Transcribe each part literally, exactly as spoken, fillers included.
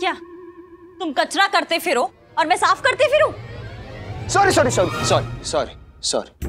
क्या तुम कचरा करते फिरो और मैं साफ करते फिरूं? Sorry sorry sorry sorry sorry sorry.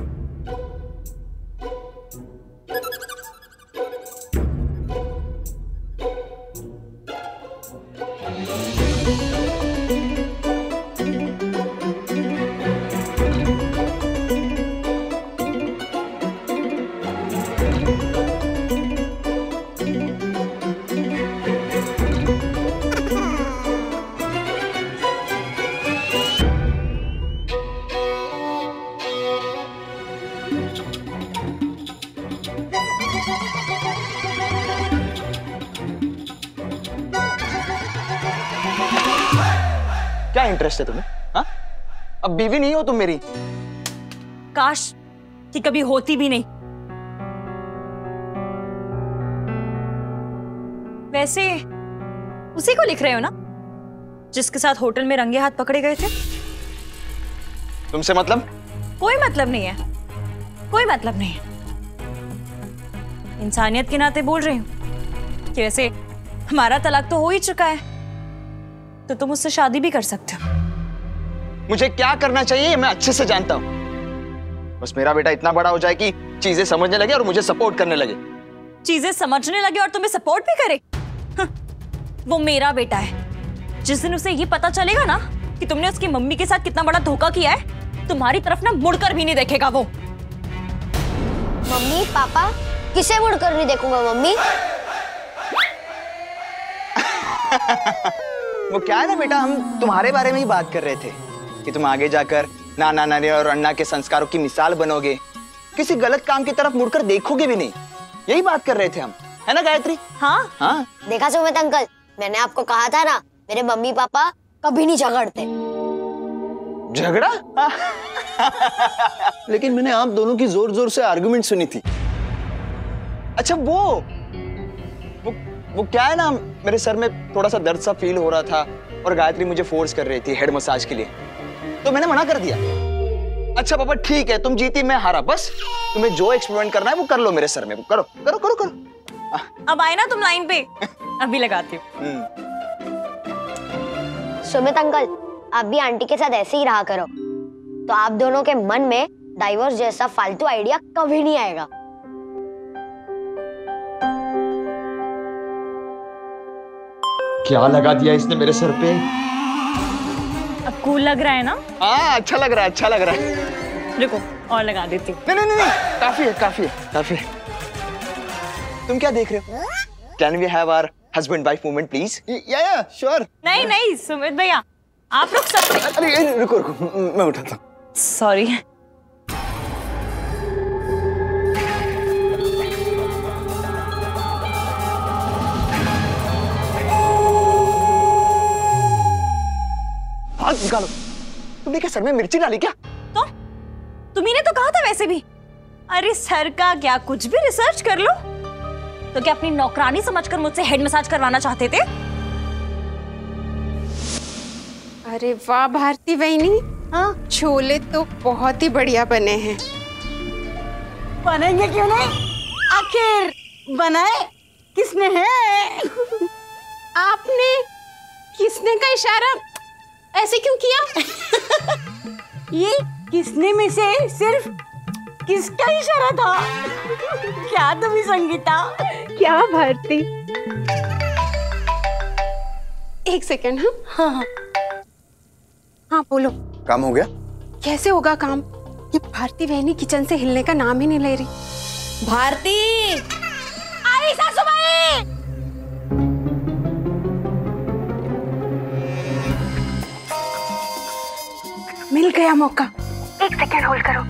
क्या इंटरेस्ट है तुम्हें? हाँ? अब बीवी नहीं हो तुम मेरी। काश कि कभी होती भी नहीं। वैसे उसी को लिख रहे हो ना जिसके साथ होटल में रंगे हाथ पकड़े गए थे? तुमसे मतलब? कोई मतलब नहीं है, कोई मतलब नहीं है। इंसानियत के नाते बोल रही हूं कि वैसे हमारा तलाक तो हो ही चुका है, तो तुम उससे शादी भी कर सकते हो। मुझे क्या करना चाहिए मैं अच्छे से जानता हूं। बस मेरा बेटा इतना बड़ा हो जाए कि चीजें समझने लगे और मुझे सपोर्ट करने लगे। चीजें समझने लगे और तुम्हें सपोर्ट भी करे? वो मेरा बेटा है। जिस दिन उसे ये पता चलेगा ना कि तुमने उसकी मम्मी के साथ कितना बड़ा धोखा किया है, तुम्हारी तरफ ना मुड़कर भी नहीं देखेगा वो। मम्मी पापा, किसे मुड़कर नहीं देखूंगा मम्मी। वो क्या है ना बेटा, हम तुम्हारे बारे में ही बात कर रहे थे कि तुम आगे जाकर नाना नानी और अन्ना के संस्कारों की मिसाल बनोगे, किसी गलत काम की तरफ मुड़कर देखोगे भी नहीं। यही बात कर रहे थे हम, है ना गायत्री? हाँ हाँ। देखा सुमित अंकल, मैंने आपको कहा था ना मेरे मम्मी पापा कभी नहीं झगड़ते। झगड़ा? लेकिन मैंने आप दोनों की जोर जोर से आर्गुमेंट सुनी थी। अच्छा वो वो वो क्या है ना, मेरे सर में थोड़ा सा दर्द सा फील हो रहा था और गायत्री मुझे फोर्स कर रही थी हेड मसाज के लिए, तो मैंने मना कर दिया। अच्छा पापा ठीक है, तुम जीती मैं हारा, बस तुम्हें जो एक्सपेरिमेंट करना है वो कर लो मेरे सर में, वो करो करो करो करो। अब आए ना तुम लाइन पे, अभी लगाती हूँ। सुमित अंकल, आप भी आंटी के साथ ऐसे ही रहा करो, तो आप दोनों के मन में डाइवोर्स जैसा फालतू आइडिया कभी नहीं आएगा। क्या लगा दिया इसने मेरे सर पे? अब कूल लग रहा है ना? हाँ अच्छा लग रहा है, अच्छा लग रहा है। रुको और लगा देती हूँ। नहीं नहीं नहीं, काफी है काफी है काफी है। तुम क्या देख रहे हो? Can we have our husband wife moment please? या या श्योर। नहीं नहीं सुमित भैया, आप लोग सब। अरे रुको रुको, मैं उठाता हूँ। सॉरी। हाथ निकालो। तुमने क्या सर में मिर्ची डाली क्या? तो तुम्ही ने तो कहा था वैसे भी। अरे सर का क्या, कुछ भी रिसर्च कर लो। तो क्या अपनी नौकरानी समझकर मुझसे हेड मसाज करवाना चाहते थे? अरे वाह भारती बहनी, हाँ छोले तो बहुत ही बढ़िया बने हैं। बनेंगे क्यों नहीं, आखिर बनाए किसने है? आपने किसने का इशारा ऐसे क्यों किया? ये किसने में से सिर्फ किसका इशारा था? क्या तुम्हें संगीता? क्या भारती? एक सेकेंड। हाँ हाँ हाँ हाँ बोलो। काम हो गया? कैसे होगा काम? ये भारती बहनी किचन से हिलने का नाम ही नहीं ले रही। भारती आई सासुमाई। मिल गया मौका, एक सेकेंड होल्ड करो।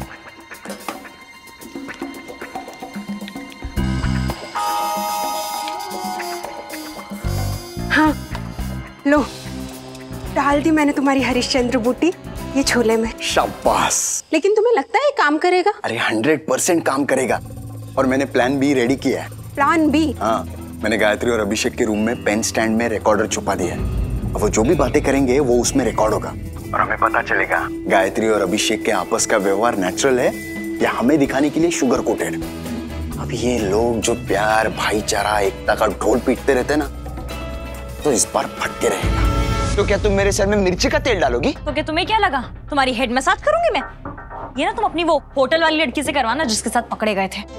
हाँ लो, डाल दी मैंने तुम्हारी हरिश्चंद्र बूटी ये छोले में। शाबाश। लेकिन तुम्हें लगता है काम करेगा? अरे हंड्रेड परसेंट काम करेगा, और मैंने प्लान बी रेडी किया है। Plan B? हाँ, मैंने गायत्री और अभिषेक के रूम में पेन स्टैंड में रिकॉर्डर छुपा दिया है। अब वो जो भी बातें करेंगे वो उसमें रिकॉर्ड होगा और हमें पता चलेगा गायत्री और अभिषेक के आपस का व्यवहार नेचुरल है या हमें दिखाने के लिए शुगर कोटेड। अब ये लोग जो प्यार भाईचारा एकता का ढोल पीटते रहते हैं ना, तो इस बार फटके रहेगा। तो क्या तुम मेरे सर में मिर्ची का तेल डालोगी? तो क्या तुम्हें क्या लगा तुम्हारी हेड मसाज करूंगी मैं? ये ना तुम अपनी वो होटल वाली लड़की से करवाना जिसके साथ पकड़े गए थे।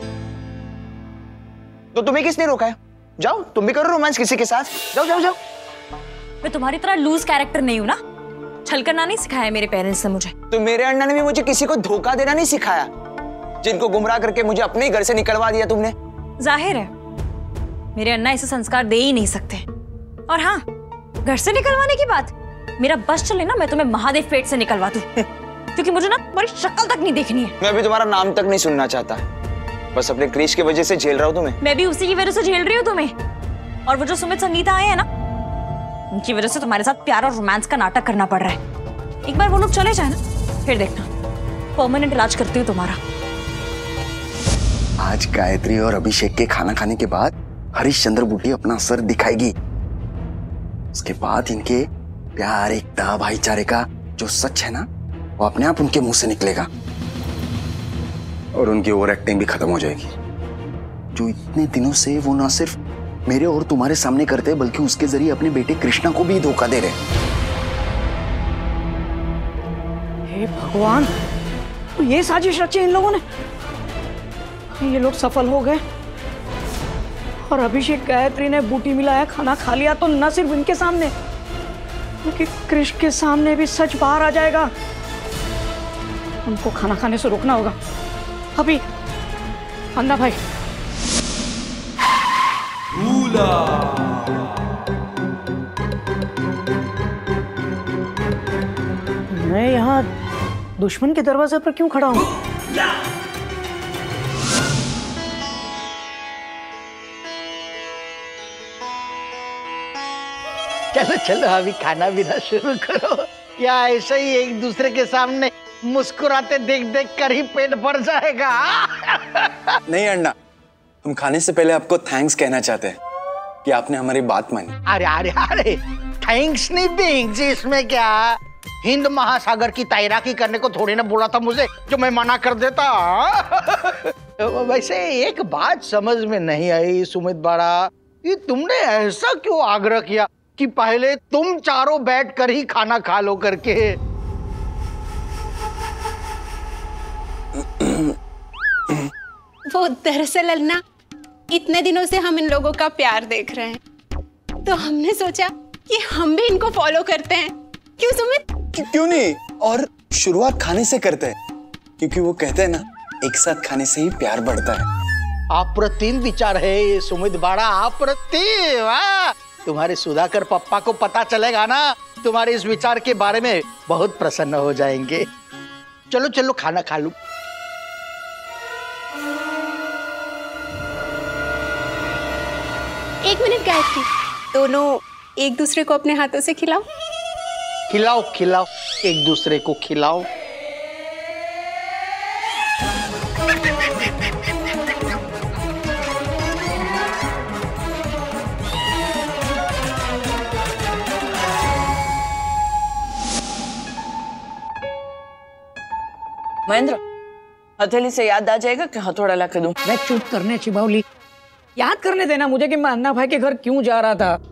तो तुम्हें किसने रोका है? जाओ तुम भी करो रोमांस किसी के साथ, जाओ जाओ जाओ। मैं तुम्हारी तरह लूज कैरेक्टर नहीं हूं ना, छल करना नहीं सिखाया मेरे पेरेंट्स ने मुझे। तो मेरे अण्णा ने भी मुझे किसी को धोखा देना नहीं सिखाया, जिनको गुमराह करके मुझे अपने ही घर से निकलवा दिया तुमने। जाहिर है मेरे अण्णा ऐसे संस्कार दे ही नहीं सकते। और हाँ, घर से निकलवाने की बात, मेरा बस चले ना मैं तुम्हें महादेव पेट से निकलवा दूं। क्योंकि मुझे ना तुम्हारी शक्ल तक नहीं देखनी है। मैं अभी तुम्हारा नाम तक नहीं सुनना चाहता, बस अपने क्रिश की वजह से झेल रहा हूँ तुम्हें। मैं भी उसी की वजह से झेल रही हूँ तुम्हें। और वो जो सुमित संगीता आए हैं ना, उनकी वजह से तुम्हारे साथ प्यार और रोमांस का नाटक करना पड़ रहा है। एक बार वो लोग चले जाए ना, फिर देखना परमानेंट इलाज करती हूँ तुम्हारा। आज गायत्री और अभिषेक के खाना खाने के बाद हरिश्चंद्र बूटी अपना असर दिखाएगी। उसके बाद इनके प्यार, एकता, भाईचारे का जो सच है ना, वो अपने आप उनके मुंह से निकलेगा और उनकी ओवर एक्टिंग भी खत्म हो जाएगी, जो इतने दिनों से वो ना सिर्फ मेरे और तुम्हारे सामने करते बल्कि उसके जरिए अपने बेटे कृष्णा को भी धोखा दे रहे। हे भगवान, तो ये साजिश रची इन लोगों ने। ये लोग सफल हो गए और अभिषेक गायत्री ने बूटी मिलाया खाना खा लिया, तो न सिर्फ इनके सामने बल्कि कृष के सामने भी सच बाहर आ जाएगा। उनको खाना खाने से रोकना होगा अभी। अन्ना भाई, मैं यहाँ दुश्मन के दरवाजे पर क्यों खड़ा हूँ? चलो चलो अभी खाना पीना शुरू करो। क्या ऐसे ही एक दूसरे के सामने मुस्कुराते देख देख कर ही पेट भर जाएगा? नहीं अण्णा, हम खाने से पहले आपको थैंक्स कहना चाहते हैं कि आपने हमारी बात मानी। अरे अरे अरे थैंक्स नहीं थैंक्स, इसमें क्या? हिंद महासागर की तैराकी करने को थोड़ी ना बोला था मुझे जो मैं मना कर देता। वैसे एक बात समझ में नहीं आई सुमित बाड़ा, कि तुमने ऐसा क्यों आग्रह किया कि पहले तुम चारों बैठ कर ही खाना खा लो करके? वो दरअसल अन्ना, इतने दिनों से हम इन लोगों का प्यार देख रहे हैं, तो हमने सोचा कि हम भी इनको फॉलो करते हैं। क्यों सुमित? क्यों नहीं, और शुरुआत खाने से करते हैं, क्योंकि वो कहते हैं ना, एक साथ खाने से ही प्यार बढ़ता है। अप्रतिम विचार है ये सुमित बाड़ा, अप्रतिम। तुम्हारे सुधाकर पप्पा को पता चलेगा ना, तुम्हारे इस विचार के बारे में बहुत प्रसन्न हो जाएंगे। चलो चलो खाना खा लो। एक मिनट गायत्री, दोनों एक दूसरे को अपने हाथों से खिलाओ। खिलाओ खिलाओ, एक दूसरे को खिलाओ। महेंद्र, हथेली से याद आ जाएगा कि हथौड़ा ला के दूं? मैं चुप करने चिबावली, याद करने देना मुझे कि मैं अन्ना भाई के घर क्यों जा रहा था।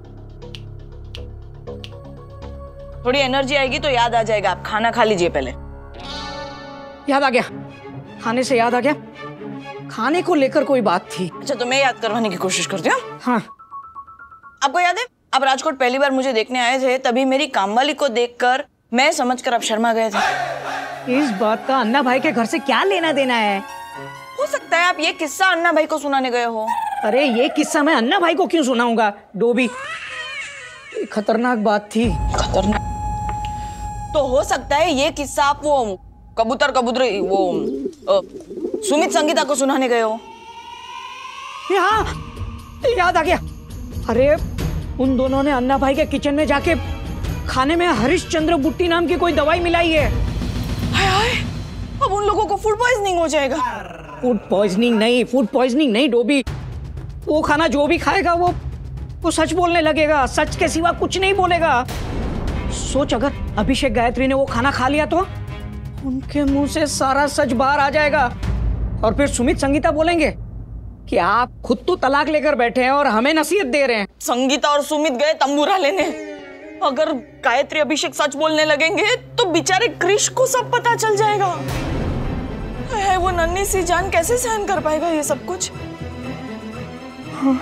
थोड़ी एनर्जी आएगी तो याद आ जाएगा। आप खाना खा लीजिए पहले। याद आ गया, खाने से याद आ गया, खाने को लेकर कोई बात थी। अच्छा, तो मैं याद करवाने की कोशिश करती हूँ। हाँ, आपको याद है, आप राजकोट पहली बार मुझे देखने आए थे, तभी मेरी कामवाली को देखकर मैं समझकर आप शर्मा गए थे। इस बात का अन्ना भाई के घर से क्या लेना देना है? हो सकता है आप ये किस्सा अन्ना भाई को सुनाने गए हो। अरे ये किस्सा मैं अन्ना भाई को क्यों सुनाऊंगा डोबी? खतरनाक बात थी। खतरनाक तो हो सकता है ये किस्सा आप वो कबूतर कबूतर वो आ, सुमित संगीता को सुनाने गए हो। हाँ, याद आ गया। अरे उन दोनों ने अन्ना भाई के किचन में जाके खाने में हरिश्चंद्र बुट्टी नाम की कोई दवाई मिलाई है। हाय हाय, अब उन लोगों को फूड पॉइजनिंग हो जाएगा। फूड पॉइजनिंग नहीं, फूड पॉइजनिंग नहीं डोबी। वो खाना जो भी खाएगा वो वो सच बोलने लगेगा, सच के सिवा कुछ नहीं बोलेगा। सोच, अगर अभिषेक गायत्री ने वो खाना खा लिया तो उनके मुंह से सारा सच बाहर आ जाएगा और फिर सुमित संगीता बोलेंगे कि आप खुद तो तलाक लेकर बैठे हैं और हमें नसीहत दे रहे हैं। संगीता और सुमित गए तंबूरा लेने, अगर गायत्री अभिषेक सच बोलने लगेंगे तो बेचारे क्रिश को सब पता चल जाएगा। है वो नन्ही सी जान कैसे सहन कर पाएगा ये सब कुछ? हाँ।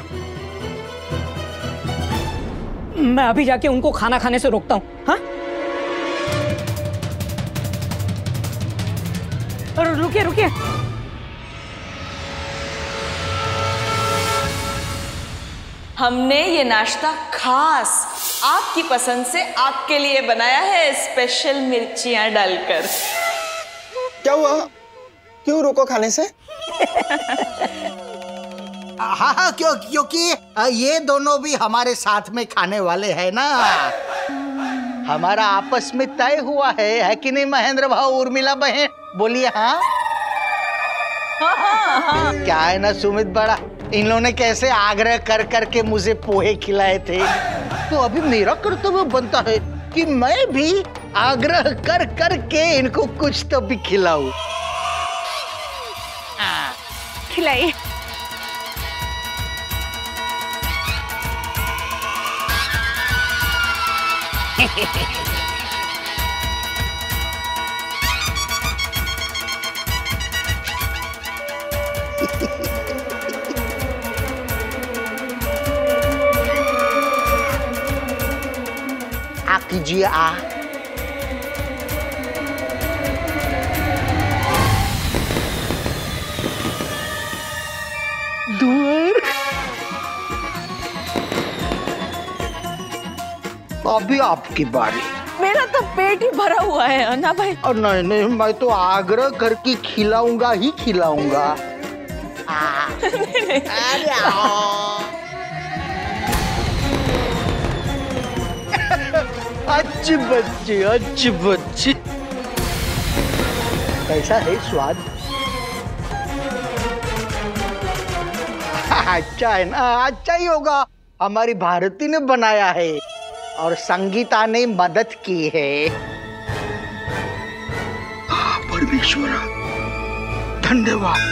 मैं अभी जाके उनको खाना खाने से रोकता हूँ। हाँ? और रुकिए रुकिए, हमने ये नाश्ता खास आपकी पसंद से आपके लिए बनाया है, स्पेशल मिर्चियां डालकर। क्या हुआ? क्यों रोको खाने से? हाँ हाँ, क्यों? क्योंकि ये दोनों भी हमारे साथ में खाने वाले हैं ना। हमारा आपस में तय हुआ है, है कि नहीं महेंद्र भाऊ, उर्मिला बहन? बोलिए हाँ। हाँ, हाँ, हाँ। क्या है ना सुमित बड़ा, इन लोगों ने कैसे आग्रह कर कर के मुझे पोहे खिलाए थे, तो अभी मेरा कर्तव्य बनता है कि मैं भी आग्रह कर कर के इनको कुछ तो भी खिलाऊं। खिलाइए। आ कीजिए आ। दूर अभी आपकी बारी। मेरा तो पेट ही भरा हुआ है अन्ना भाई। और नहीं नहीं, मैं तो आग्रह करके खिलाऊंगा ही खिलाऊंगा। अरे अच्छी बच्ची, अच्छी बच्ची। कैसा है स्वाद? अच्छा है ना, अच्छा ही होगा। हमारी भारती ने बनाया है और संगीता ने मदद की है। परमेश्वरा धन्यवाद।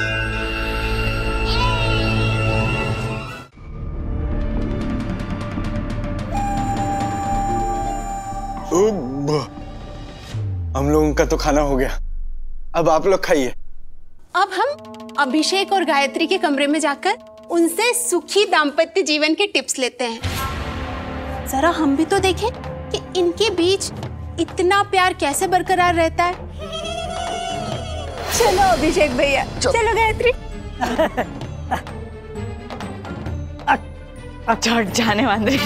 हम लोगों का तो खाना हो गया, अब आप लोग खाइए। अब हम अभिषेक और गायत्री के कमरे में जाकर उनसे सुखी दाम्पत्य जीवन के टिप्स लेते हैं। जरा हम भी तो देखें कि इनके बीच इतना प्यार कैसे बरकरार रहता है। चलो अभिषेक भैया, चलो गायत्री। अच्छा जाने वाली।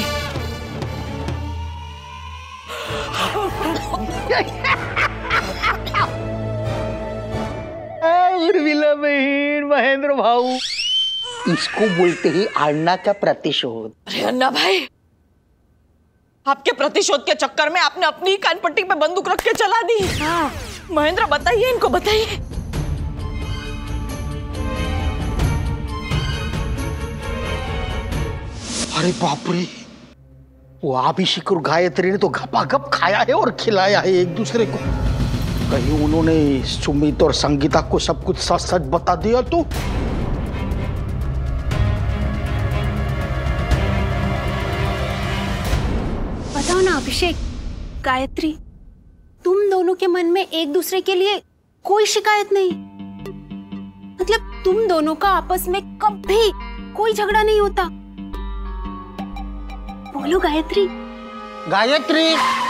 उर्मिला बहन, महेंद्र भाऊ, इसको बोलते ही अन्ना का प्रतिशोध। अरे अन्ना भाई, आपके प्रतिशोध के चक्कर में आपने अपनी कान पट्टी पे बंदूक रख के चला दी। हाँ। महेंद्र बताइए, इनको बताइए। अरे बाप रे, वो अभिषेक और गायत्री ने तो घपाघप खाया है और खिलाया है एक दूसरे को। कहीं उन्होंने सुमित और संगीता को सब कुछ सच सच बता दिया तो? बताओ ना अभिषेक, गायत्री, तुम दोनों के मन में एक दूसरे के लिए कोई शिकायत नहीं? मतलब तुम दोनों का आपस में कभी कोई झगड़ा नहीं होता? बोलो गायत्री। गायत्री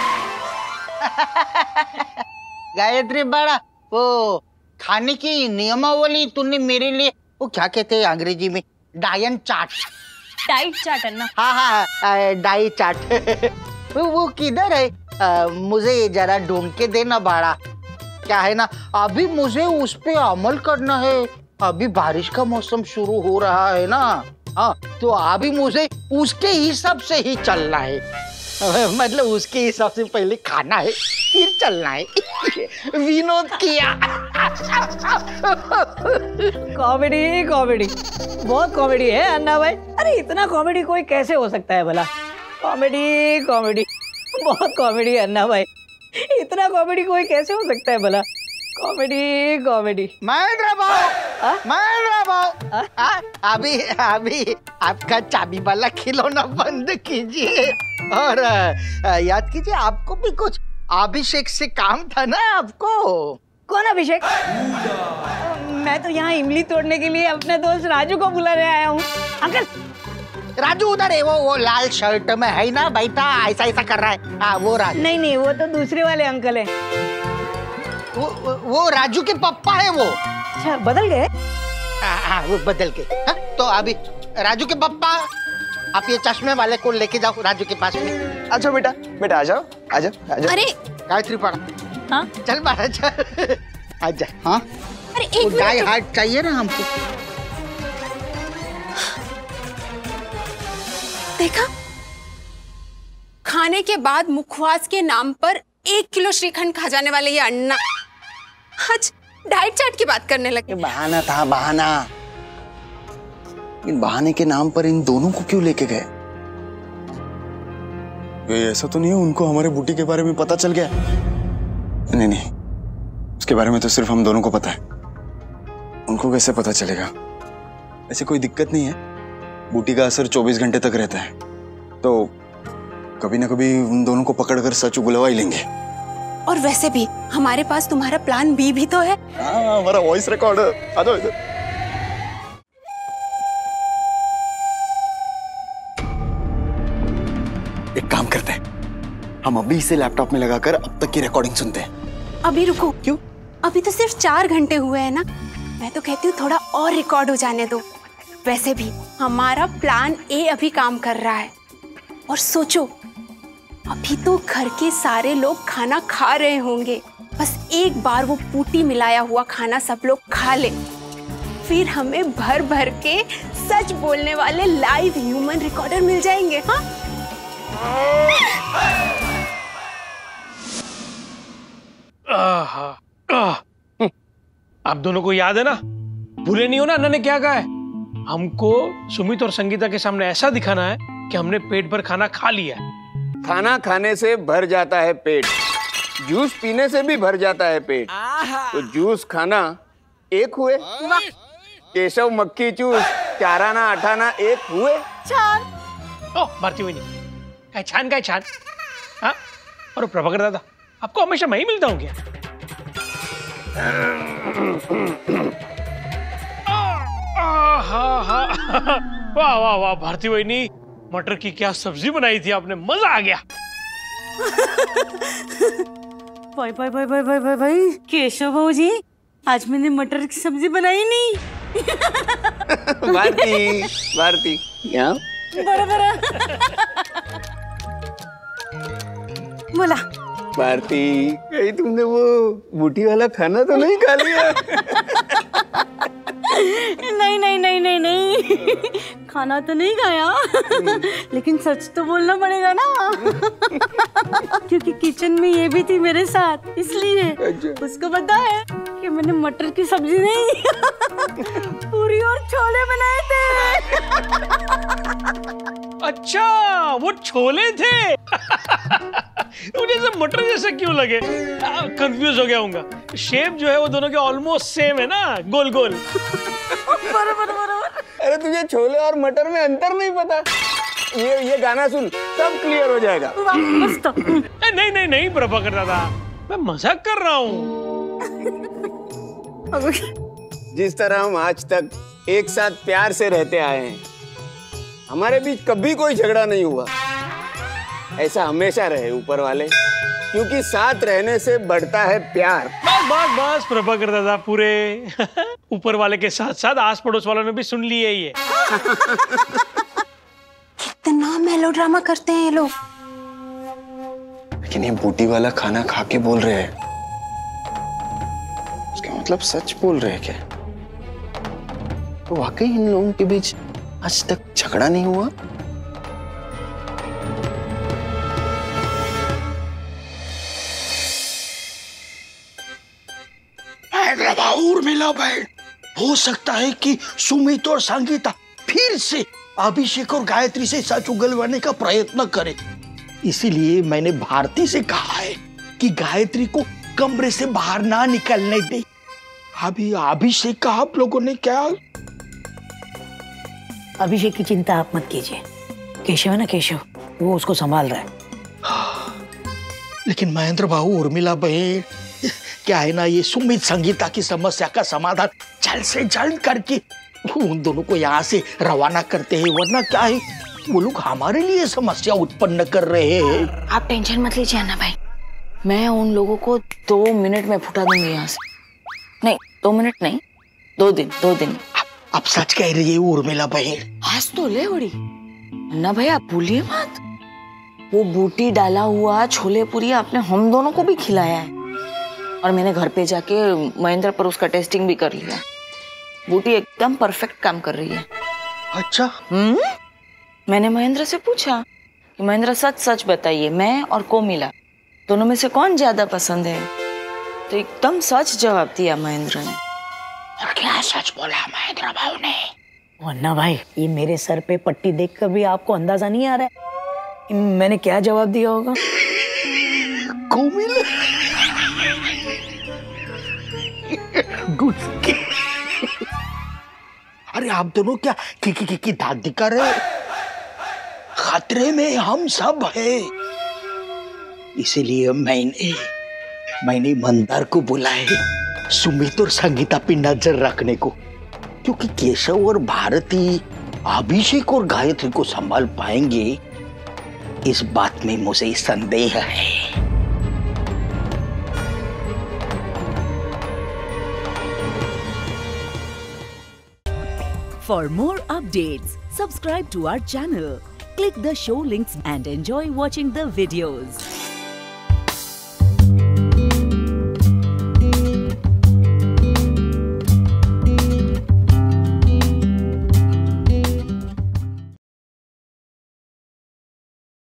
गायत्री बड़ा, वो खाने की नियमावली तूने मेरे लिए, वो क्या कहते हैं अंग्रेजी में, डायन चार्ट। डाइट चार्ट अन्ना। हाँ हाँ, डाइट चार्ट। वो, वो किधर है? आ, मुझे जरा ढूंढ के देना बाड़ा। क्या है ना, अभी मुझे उस पे अमल करना है। अभी बारिश का मौसम शुरू हो रहा है ना। हाँ, तो अभी मुझे उसके हिसाब से ही चलना है। मतलब उसके हिसाब से पहले खाना है, फिर चलना है। विनोद किया। कॉमेडी कॉमेडी, बहुत कॉमेडी है अन्ना भाई। अरे इतना कॉमेडी कोई कैसे हो सकता है भला? कॉमेडी कॉमेडी, बहुत कॉमेडी है अन्ना भाई। इतना कॉमेडी कोई कैसे हो सकता है भला? Comedy comedy. महेंद्र भाऊ, महेंद्र भाऊ, अभी अभी आपका चाबी वाला खिलौना बंद कीजिए और आ, याद कीजिए आपको भी कुछ अभिषेक से काम था ना आपको। कौन अभिषेक? मैं तो यहाँ इमली तोड़ने के लिए अपने दोस्त राजू को बुलाने आया हूँ। अंकल राजू उधर है, वो वो लाल शर्ट में है ना बैठा, ऐसा ऐसा कर रहा है। हाँ वो राजू। नहीं नहीं, वो तो दूसरे वाले अंकल है। वो, वो वो राजू के पापा है वो। अच्छा बदल गए? हाँ वो बदल के। हाँ, तो अभी राजू के पापा, आप ये चश्मे वाले को लेके जाओ राजू के पास में। अच्छा बेटा, बेटा आ जाओ आ जाओ आ जाओ। अरे गायत्री पड़ा। हाँ चल बाहर चल आजा। हाँ अरे एक गाय हाथ चाहिए ना हमको। देखा, खाने के बाद मुखवास के नाम पर एक किलो श्रीखंड खा जाने वाले ये अन्ना आज डाइट चार्ट की बात करने लगे। बहाना था बहाना। इन बहाने के नाम पर इन दोनों को क्यों लेके गए? ये ऐसा तो नहीं है उनको हमारे बूटी के बारे में पता चल गया? नहीं नहीं, उसके बारे में तो सिर्फ हम दोनों को पता है, उनको कैसे पता चलेगा? ऐसे कोई दिक्कत नहीं है, बूटी का असर चौबीस घंटे तक रहता है, तो कभी ना कभी उन दोनों को पकड़कर सच उगलवा ही लेंगे। और वैसे भी हमारे पास तुम्हारा प्लान बी भी तो है। हाँ, हमारा वॉइस रिकॉर्ड आ जाओ इधर। एक काम करते हैं, हम अभी इसे लैपटॉप में लगाकर अब तक की रिकॉर्डिंग सुनते हैं। अभी रुको। क्यों? अभी तो सिर्फ चार घंटे हुए हैं ना, मैं तो कहती हूँ थोड़ा और रिकॉर्ड हो जाने दो। वैसे भी हमारा प्लान ए अभी काम कर रहा है। और सोचो, अभी तो घर के सारे लोग खाना खा रहे होंगे, बस एक बार वो बूटी मिलाया हुआ खाना सब लोग खा ले, फिर हमें भर भर के सच बोलने वाले लाइव ह्यूमन रिकॉर्डर मिल जाएंगे। हाँ आहा, आह, आप दोनों को याद है ना, भूले नहीं हो ना अन्ना ने क्या कहा है? हमको सुमित और संगीता के सामने ऐसा दिखाना है कि हमने पेट भर खाना खा लिया है। खाना खाने से भर जाता है पेट, जूस पीने से भी भर जाता है पेट। तो जूस खाना एक हुए, केशव मक्खी चूस चाराना अठाना एक हुए। छान। ओ भारती वही नहीं, काय छान काय छान। हाँ, और प्रभाकर दादा, आपको हमेशा मैं ही मिलता हूँ क्या? वाह वाह वाह भारती वही, मटर की क्या सब्जी बनाई थी आपने, मजा आ गया। भाई भाई भाई भाई भाई भाई भाई केशव भाऊ जी, आज मैंने मटर की सब्जी बनाई नहीं। भारती भारती यहाँ बड़ा बड़ा बोला। भारती, कहीं तुमने वो बूटी वाला खाना तो नहीं खा लिया? नहीं नहीं नहीं नहीं नहीं, खाना तो नहीं खाया, लेकिन सच तो बोलना पड़ेगा ना, क्योंकि किचन में ये भी थी मेरे साथ, इसलिए उसको पता है कि मैंने मटर की सब्जी नहीं पूरी और छोले बनाए थे। अच्छा, वो छोले थे। मुझे सब मटर जैसा क्यों लगे? कंफ्यूज हो गया हूँगा। शेप जो है वो दोनों के ऑलमोस्ट सेम है ना, गोल गोल। बराबर बराबर। अरे तुझे छोले और मटर में अंतर नहीं पता? ये ये गाना सुन, सब क्लियर हो जाएगा। नहीं नहीं नहीं प्रभाकर दादा, मैं मजाक कर रहा हूँ। जिस तरह हम आज तक एक साथ प्यार से रहते आए हैं, हमारे बीच कभी कोई झगड़ा नहीं हुआ, ऐसा हमेशा रहे ऊपर वाले, क्योंकि साथ रहने से बढ़ता है प्यार। बस बस बस प्रभाकर दादा, पूरे ऊपर वाले के साथ साथ आस पड़ोस वालों ने भी सुन लिए ये। कितना मेलोड्रामा करते हैं ये लोग। लेकिन ये बूटी वाला खाना खा के बोल रहे हैं, उसका मतलब सच बोल रहे हैं क्या? तो वाकई इन लोगों के बीच आज तक झगड़ा नहीं हुआ? उर्मिला बहन, हो सकता है कि सुमित और संगीता फिर से अभिषेक और गायत्री से सच उगलवाने का प्रयत्न करें। इसीलिए मैंने भारती से कहा है कि गायत्री को कमरे से बाहर ना निकलने दे। अभी अभिषेक का आप लोगों ने क्या? अभिषेक की चिंता आप मत कीजिए, केशव है ना, केशव वो उसको संभाल रहा है। लेकिन महेंद्र बाबू, उर्मिला बहन, क्या है ना, ये सुमित संगीता की समस्या का समाधान जल्द से जल्द करके उन दोनों को यहाँ से रवाना करते हैं, वरना क्या है, वो लोग हमारे लिए समस्या उत्पन्न कर रहे हैं। आप टेंशन मत लीजिए अन्ना भाई, मैं उन लोगों को दो मिनट में फुटा दूंगी यहाँ से। नहीं, दो मिनट नहीं, दो दिन दो दिन अब सच कह रही है उर्मिला बहन। आज तो ले बड़ी अन्ना भाई, आप भूलिए मत, वो बूटी डाला हुआ छोले पूरी आपने हम दोनों को भी खिलाया है, और मैंने घर पे जाके महेंद्र पर उसका टेस्टिंग भी कर लिया। बूटी एकदम परफेक्ट काम कर रही है। अच्छा? हम्म मैंने महेंद्र से पूछा कि महेंद्र सच सच बताइए, मैं और कोमिला दोनों में से कौन ज्यादा पसंद है, तो एकदम सच जवाब दिया महेंद्र ने। और क्या सच बोला महेंद्र भाऊ ने? अन्ना भाई, ये मेरे सर पे पट्टी देखकर भी आपको अंदाजा नहीं आ रहा है कि मैंने क्या जवाब दिया होगा? कोमिला अरे आप दोनों क्या की की की, की दाद दिखा रहे? खतरे में हम सब हैं। इसीलिए मैंने मैंने मंदार को बुलाया सुमित और संगीता पे नजर रखने को, क्योंकि केशव और भारती अभिषेक और गायत्री को संभाल पाएंगे, इस बात में मुझे संदेह है। For more updates, subscribe to our channel, click the show links and enjoy watching the videos.